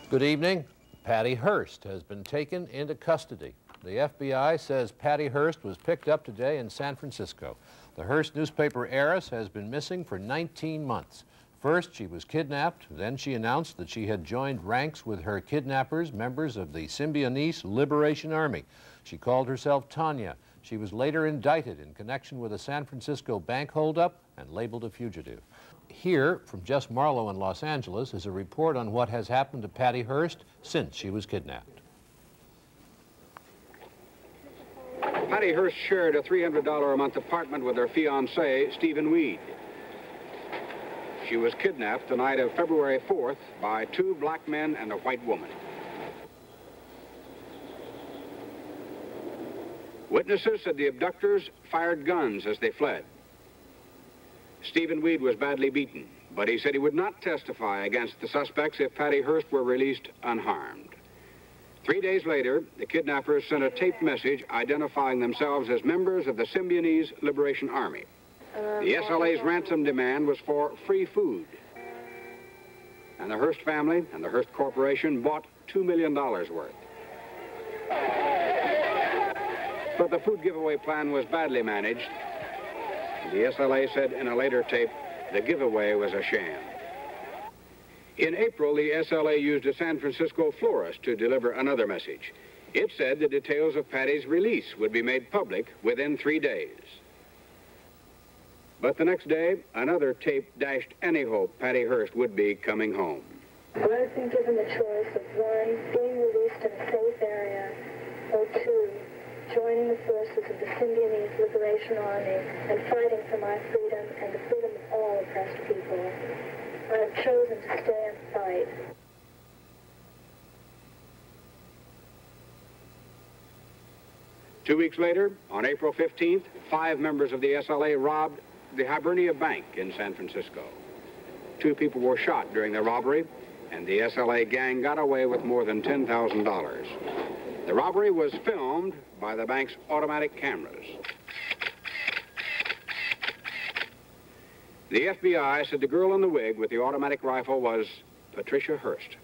Good evening. Patty Hearst has been taken into custody. The FBI says Patty Hearst was picked up today in San Francisco. The Hearst newspaper heiress has been missing for 19 months. First, she was kidnapped. Then she announced that she had joined ranks with her kidnappers, members of the Symbionese Liberation Army. She called herself Tania. She was later indicted in connection with a San Francisco bank holdup and labeled a fugitive. Here, from Jess Marlowe in Los Angeles, is a report on what has happened to Patty Hearst since she was kidnapped. Patty Hearst shared a $300 a month apartment with her fiancé, Stephen Weed. She was kidnapped the night of February 4th by 2 black men and a white woman. Witnesses said the abductors fired guns as they fled. Stephen Weed was badly beaten, but he said he would not testify against the suspects if Patty Hearst were released unharmed. 3 days later, the kidnappers sent a taped message identifying themselves as members of the Symbionese Liberation Army. The SLA's ransom demand was for free food. And the Hearst family and the Hearst Corporation bought $2 million worth. But the food giveaway plan was badly managed. The SLA said in a later tape, the giveaway was a sham. In April, the SLA used a San Francisco florist to deliver another message. It said the details of Patty's release would be made public within 3 days. But the next day, another tape dashed any hope Patty Hearst would be coming home. I've been given the choice of 1, being released in a safe area, or 2, joining the forces of the Symbionese Liberation Army and fighting for my freedom and the freedom of all oppressed people. I have chosen to stay and fight. Two weeks later, on April 15th, 5 members of the SLA robbed the Hibernia Bank in San Francisco. 2 people were shot during the robbery, and the SLA gang got away with more than $10,000. The robbery was filmed by the bank's automatic cameras. The FBI said the girl in the wig with the automatic rifle was Patricia Hearst.